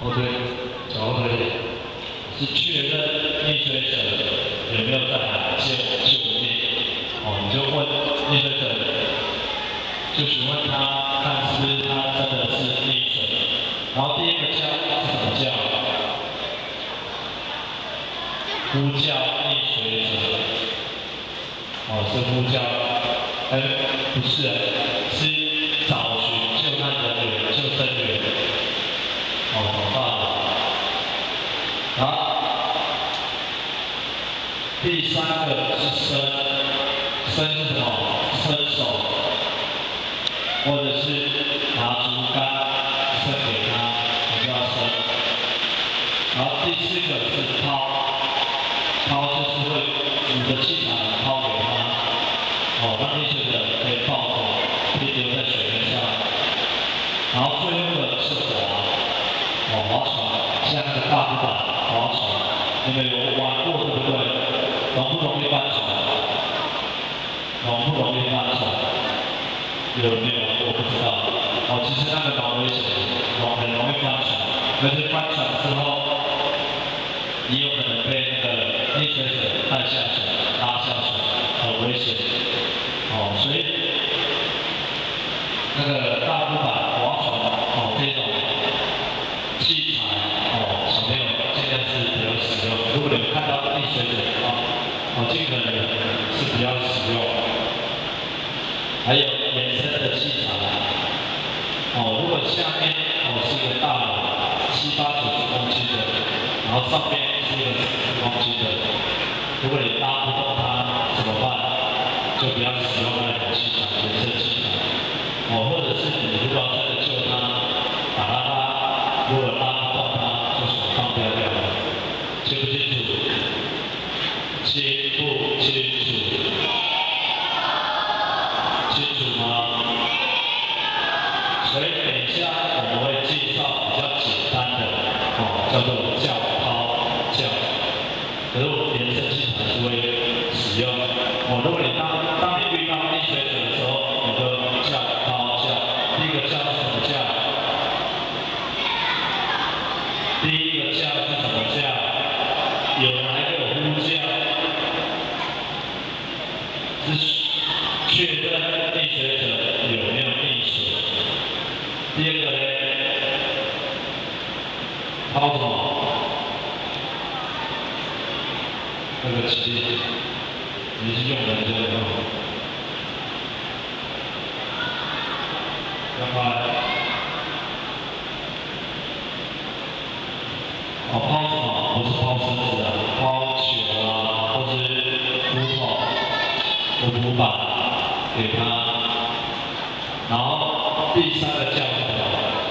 后推，脚后推，是确认溺水者有没有在海救命。你就问溺水者，就询问他，看是不是他真的是溺水。然后第一个叫是怎么叫？呼叫溺水者。是呼叫，不是，是找寻救难人员、救生员。找到了。好，第三个是伸是什么？伸手，或者是拿竹竿伸给他，我们要伸。然后第四个是抛就是会鼓着气场抛给他。让溺水者可以抱着，可以留在水面上。然后最后一个是划船，像那个大浮板划船，你们有玩过对不对？容不容易翻船？容不容易翻船？有没有玩过？不知道。其实那个蛮危险的，很容易翻船。但是翻船之后，也有可能被那个溺水者带下水、拉下水，很危险。所以那个大浮板、划船这种器材小朋友尽量是不要使用。如果你们看到溺水者尽可能是不要使用。还有延伸的器材如果下面是一个大碗，70、80公斤的，然后上面是一个40公斤的，如果你拉不动它怎么办？就不要使用那种器材，延伸器材。或者是你如果要真的救他，把他拉，如果拉不动他，就手放掉掉了。清不清楚？清不清楚？清楚吗？所以等一下我们会介绍比较简单的叫做叫抛叫，可是我们延伸器材是会使用。如果你当你遇到溺水者的时候，你就叫抛叫。第一个叫是怎么叫？第一个叫是怎么叫？有人还给我呼叫，是确认溺水者有没有溺水。第二个呢，抛什么？那个旗，你是用人的有没有？要不然，抛什么？不是抛绳子啊，抛球啊，或是浮板给他。然后第三个叫什么？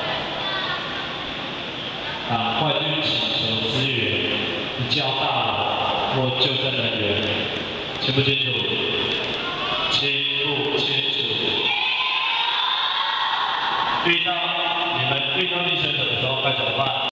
赶快去请求支援，叫大人或救生人员，清不清楚？清不清楚？你们遇到溺水